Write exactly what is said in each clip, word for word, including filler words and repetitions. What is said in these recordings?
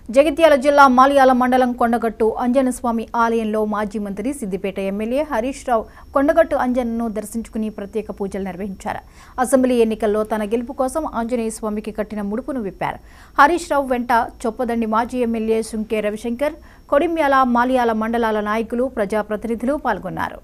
జగిత్యాల జిల్లా మాలియాల మండలం కొండగట్టు అంజనస్వామి ఆలయంలో మాజీ మంత్రి సిద్దిపేట ఎమ్మెల్యే హరీష్ రావు కొండగట్టు అంజనను దర్శించుకుని ప్రత్యేక పూజలు నిర్వహించారు. అసెంబ్లీ ఎన్నికల్లో తన గెలుపు కోసం ఆంజనేయ స్వామికి కట్టిన ముడుపును విప్పారు. హరీష్ రావు వెంట చొప్పదండి మాజీ ఎమ్మెల్యే సుంకే రవిశంకర్, కొడిమ్యాల, మాలియాల మండలాల నాయకులు, ప్రజాప్రతినిధులు పాల్గొన్నారు.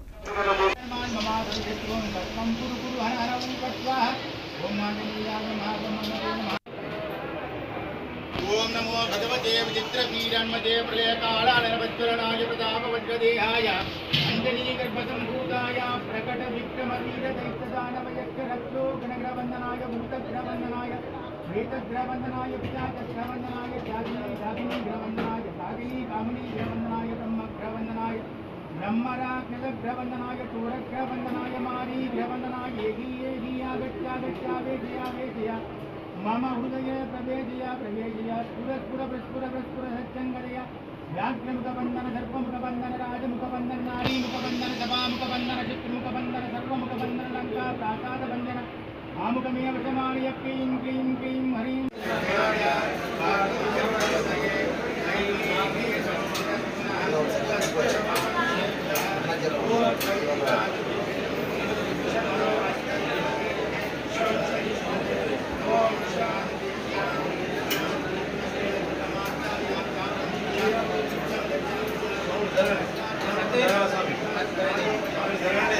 ओम नमो भगवते विचित्र वीरन्मते प्रलय कालानरवज्रनाय प्रताप वज्रदेहाय अंजनी गर्भसंभूताय प्रकट विक्रम वीर दैत्यदानवयक्षरक्षो गणग्रवन्दनाय भूतग्रवन्दनाय वेदग्रवन्दनाय पिशाचग्रवन्दनाय जागिनी जागिनी ग्रवन्दनाय सागिनी कामिनी ग्रवन्दनाय ब्रह्मग्रवन्दनाय ब्रह्मराक्षसग्रवन्दनाय चोरग्रवन्दनाय मारी ग्रवन्दनाय एहि एहि आगच्छागच्छावेजयावेजया मम हृदय प्रवेदय प्रवेदय स्फुर स्फुर स्फुर स्फुर सच्चंगदय व्याघ्रमुखबंधन सर्पमुखबंधन राजमुखबंधन नारीमुखबंधन सभामुखबंधन चित्रमुखबंधन सर्वमुखबंधन लंका प्रासादबंधन आमुखमेव समानय क्लीं क्लीं क्लीं हरिं Gracias.